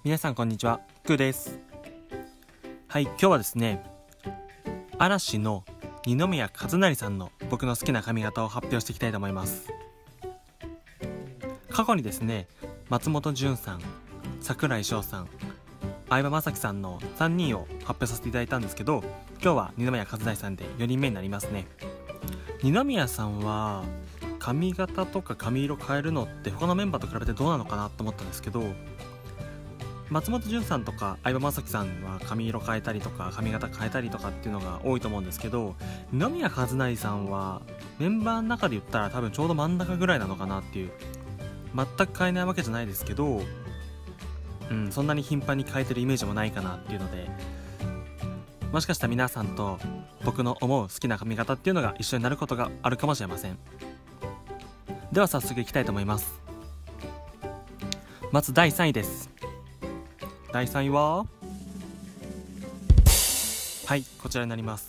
皆さんこんにちは、くーです。はい、今日はですね、嵐の二宮和也さんの僕の好きな髪型を発表していきたいと思います。過去にですね、松本潤さん、櫻井翔さん、相葉雅紀さんの3人を発表させていただいたんですけど、今日は二宮和也さんで4人目になりますね。二宮さんは髪型とか髪色変えるのって他のメンバーと比べてどうなのかなと思ったんですけど、松本潤さんとか相葉雅紀さんは髪色変えたりとか髪型変えたりとかっていうのが多いと思うんですけど、二宮和也さんはメンバーの中で言ったら多分ちょうど真ん中ぐらいなのかなっていう、全く変えないわけじゃないですけど、そんなに頻繁に変えてるイメージもないかなっていうので、もしかしたら皆さんと僕の思う好きな髪型っていうのが一緒になることがあるかもしれません。では早速いきたいと思います。まず第3位です。第3位はこちらになります。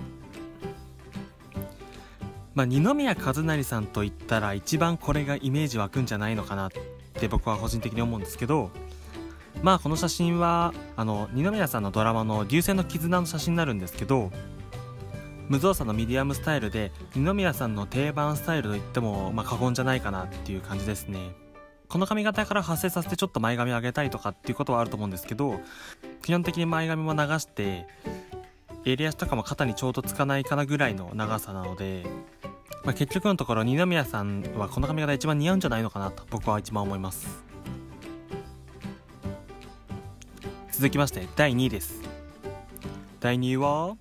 二宮和也さんといったら一番これがイメージ湧くんじゃないのかなって僕は個人的に思うんですけど、この写真は二宮さんのドラマの流星の絆の写真になるんですけど、無造作のミディアムスタイルで二宮さんの定番スタイルといっても過言じゃないかなっていう感じですね。この髪型から発生させてちょっと前髪を上げたいとかっていうことはあると思うんですけど、基本的に前髪も流して襟足とかも肩にちょうどつかないかなぐらいの長さなので、結局のところ二宮さんはこの髪型一番似合うんじゃないのかなと僕は一番思います。続きまして第2位です。第2位は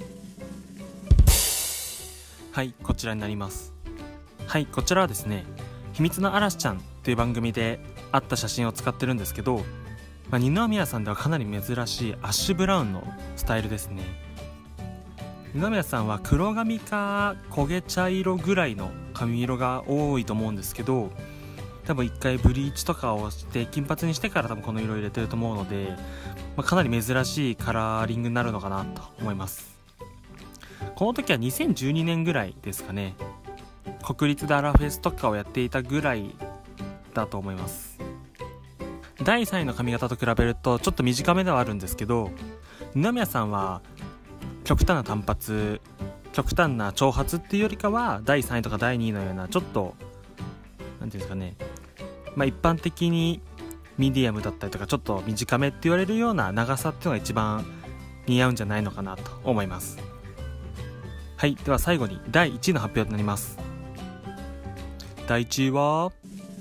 こちらになります。こちらはですね、秘密の嵐ちゃんという番組であった写真を使ってるんですけど、二宮さんではかなり珍しいアッシュブラウンのスタイルですね。二宮さんは黒髪か焦げ茶色ぐらいの髪色が多いと思うんですけど、多分一回ブリーチとかをして金髪にしてから多分この色を入れてると思うので、かなり珍しいカラーリングになるのかなと思います。この時は2012年ぐらいですかね。国立でアラフェスとかをやっていたぐらいだと思います。第3位の髪型と比べるとちょっと短めではあるんですけど、二宮さんは極端な短髪、極端な長髪っていうよりかは第3位とか第2位のようなちょっとなんていうんですかね、一般的にミディアムだったりとかちょっと短めって言われるような長さっていうのが一番似合うんじゃないのかなと思います。では最後に第1位の発表となります。第1位は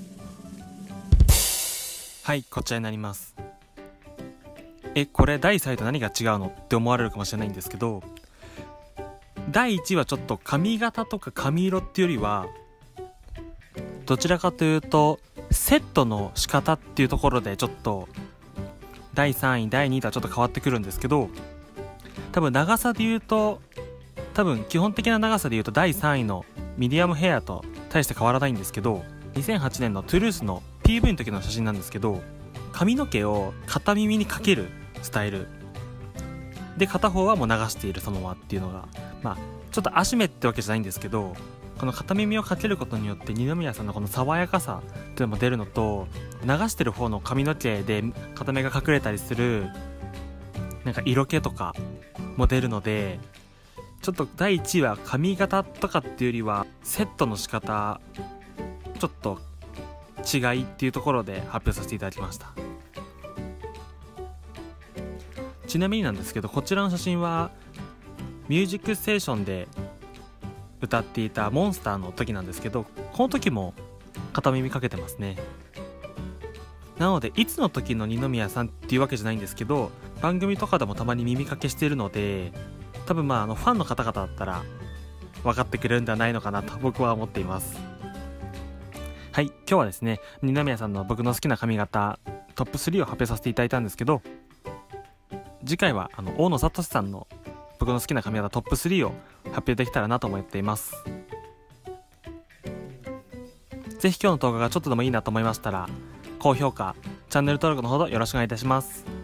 こちらになります。これ第3位と何が違うのって思われるかもしれないんですけど、第1位はちょっと髪型とか髪色っていうよりはどちらかというとセットの仕方っていうところでちょっと第3位第2位とはちょっと変わってくるんですけど、多分長さで言うと基本的な長さで言うと第3位のミディアムヘアと大して変わらないんですけど、2008年のトゥルースの PV の時の写真なんですけど、髪の毛を片耳にかけるスタイルで片方はもう流しているそのままっていうのがちょっと足目ってわけじゃないんですけど、この片耳をかけることによって二宮さんのこの爽やかさっていうのも出るのと、流してる方の髪の毛で片目が隠れたりする色気とかも出るので、ちょっと第1位は髪型とかっていうよりはセットの仕方ちょっと違いっていうところで発表させていただきました。ちなみになんですけど、こちらの写真はミュージックステーションで歌っていたモンスターの時なんですけど、この時も片耳かけてますね。なのでいつの時の二宮さんっていうわけじゃないんですけど、番組とかでもたまに耳かけしているので、多分ファンの方々だったら分かってくれるんではないのかなと僕は思っています。今日はですね、二宮さんの僕の好きな髪型トップ3を発表させていただいたんですけど、次回は大野聡さんの僕の好きな髪型トップ3を発表できたらなと思っています。ぜひ今日の動画がちょっとでもいいなと思いましたら高評価、チャンネル登録のほどよろしくお願いいたします。